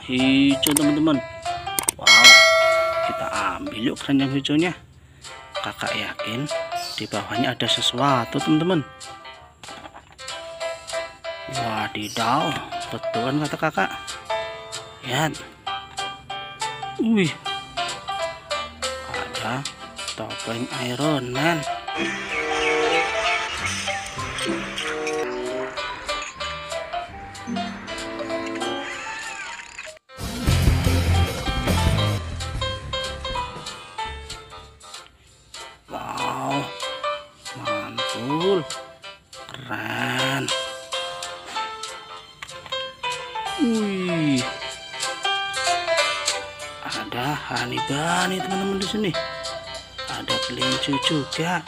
hijau teman-teman. Wow, kita ambil yuk keranjang hijaunya. Kakak yakin di bawahnya ada sesuatu teman-teman. Wadidaw, betul kan kata kakak. Lihat, wih, ada topeng Iron Man. Wow, mantul, keren. Wih, ada honey bunny teman-teman di sini. Ada kelinci juga.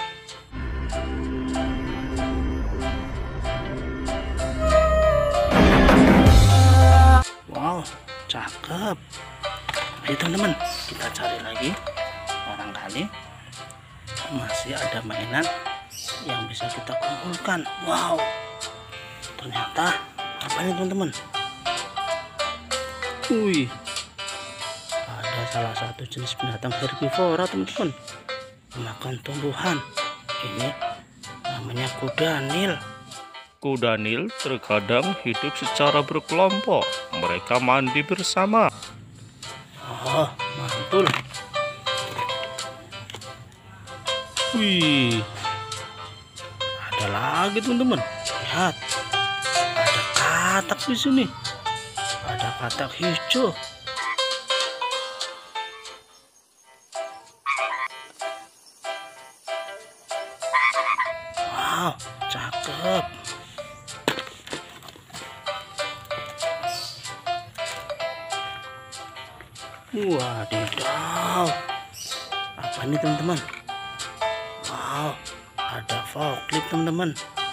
Wow, cakep. Ayo teman-teman, kita cari lagi. Barangkali masih ada mainan yang bisa kita kumpulkan. Wow, ternyata apa ini teman-teman? Wih, ada salah satu jenis binatang herbivora teman-teman, makan tumbuhan. Ini namanya kuda Nil. Kuda Nil terkadang hidup secara berkelompok. Mereka mandi bersama. Oh, mantul. Wih, ada lagi teman-teman. Lihat, ada katak di sini. Ada katak hijau. Wow, cakep. Wadidaw, apa ini teman-teman? Wow, ada forklift teman-teman.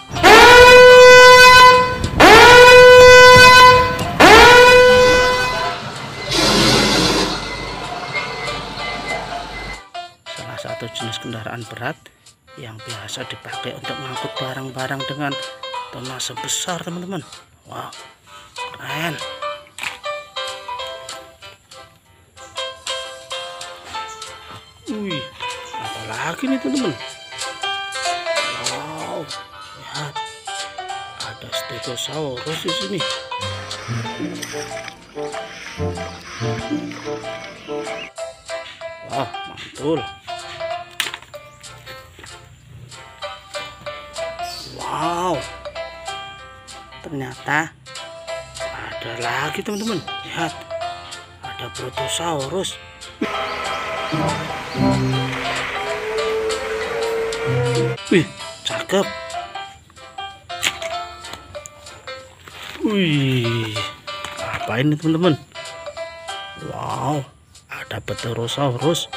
Salah satu jenis kendaraan berat yang biasa dipakai untuk mengangkut barang-barang dengan tonase besar teman-teman. Wow, keren. Wih, apa lagi nih teman-teman? Wow, lihat, ada Stegosaurus di sini. Wah, mantul. Wow, ternyata ada lagi teman-teman. Lihat, ada Brontosaurus. Wih, cakep. Wih, apa ini teman-teman? Wow, ada Pterosaurus.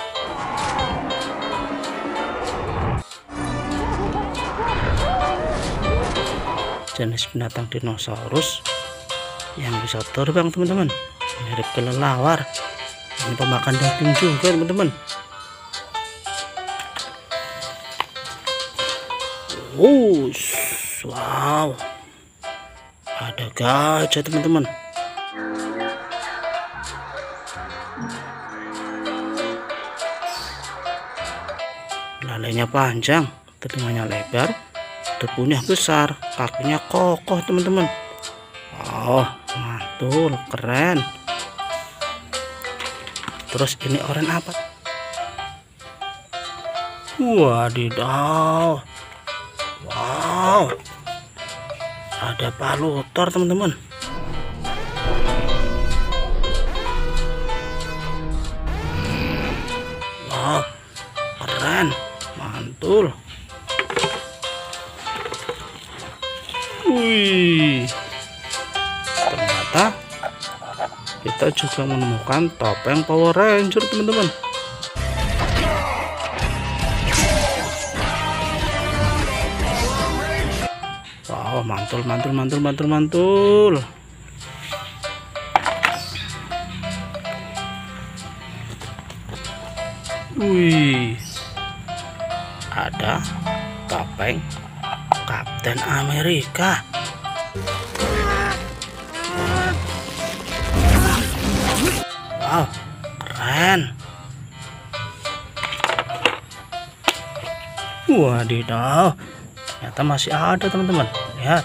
Jenis binatang dinosaurus yang bisa terbang teman-teman, mirip kelelawar. Ini pemakan daging juga teman-teman. Wow, ada gajah teman-teman. Lalainya panjang, telinganya lebar, debunya besar, kakinya kokoh teman-teman. Oh, mantul, keren. Terus ini oranye apa? Wadidaw. Wow, ada palutor teman-teman. Wow, keren, mantul. Wih, ternyata kita juga menemukan topeng Power Ranger teman-teman. Wow, mantul. Wih, ada topeng Kapten Amerika. Wow, keren. Wadidaw, ternyata masih ada teman-teman. Lihat,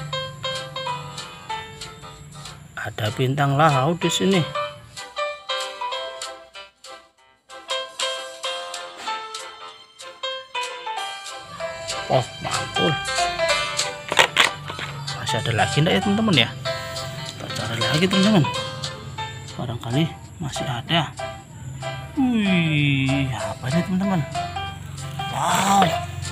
ada bintang laut di sini. Oh, mantul. Masih ada lagi enggak ya teman-teman ya? Kita cari lagi teman-teman. Barangkali masih ada. Wih, apa ini teman-teman? Wow,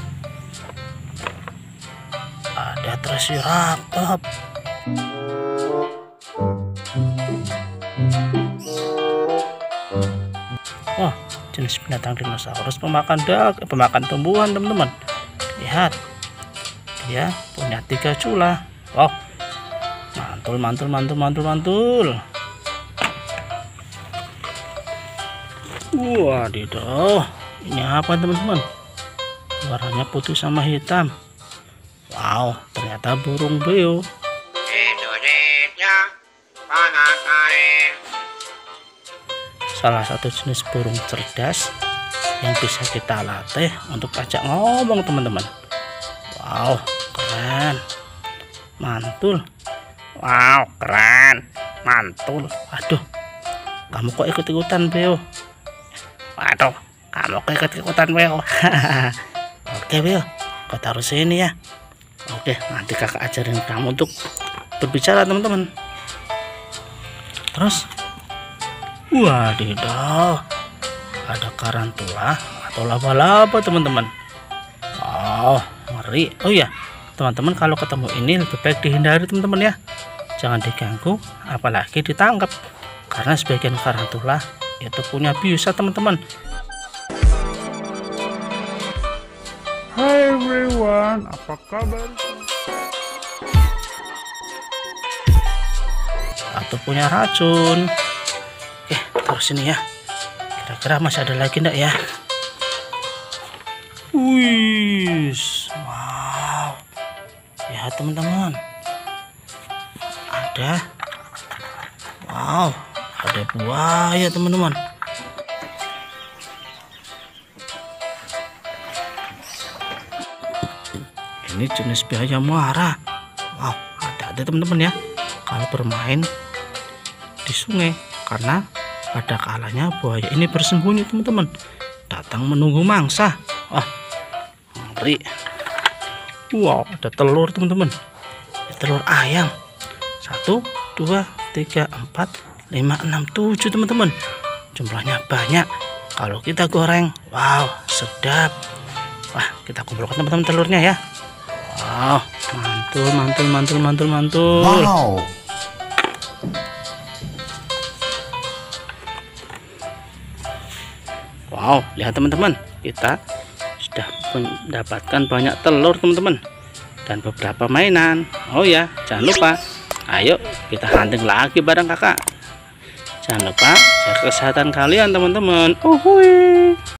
ada Triceratops. Wah, jenis binatang dinosaurus pemakan pemakan tumbuhan teman-teman. Lihat, dia punya 3 cula. Wow, mantul. Wadidaw, ini apa teman-teman? Warnanya putih sama hitam. Wow, ternyata burung beo. Indonesia panas air. Salah satu jenis burung cerdas yang bisa kita latih untuk ajak ngomong teman-teman. Wow, keren. Mantul. Wow, keren. Mantul. Aduh, kamu kok ikut-ikutan beo? Waduh, kamu kok ikut-ikutan beo? Oke beo, kau taruh sini ya. Oke, nanti kakak ajarin kamu untuk berbicara teman-teman. Terus, wadidaw, ada tarantula atau laba-laba teman-teman. Wow, ngeri. Oh ya teman-teman, kalau ketemu ini lebih baik dihindari teman-teman ya. Jangan diganggu, apalagi ditangkap, karena sebagian tarantula itu punya bisa teman-teman. Hai everyone, apa kabar? Atau punya racun. Oke, taruh sini ya. Kira-kira masih ada lagi enggak ya? Wih, wow. Ya teman-teman, ada. Wow, ada buaya teman-teman. Ini jenis buaya muara. Wow, hati-hati teman-teman ya kalau bermain di sungai, karena pada kalanya buaya ini bersembunyi teman-teman, datang menunggu mangsa. Wah, ngeri. Wow, ada telur teman-teman, telur ayam. 1, 2, 3, 4, 5, 6, 7 teman-teman. Jumlahnya banyak. Kalau kita goreng, wow, sedap. Wah, kita kumpulkan teman-teman telurnya ya. Wow, mantul. Wow. Wow, lihat teman-teman, kita sudah mendapatkan banyak telur teman-teman, dan beberapa mainan. Oh ya, jangan lupa, ayo kita hunting lagi bareng kakak. Jangan lupa jaga kesehatan kalian teman-teman. Uhuy.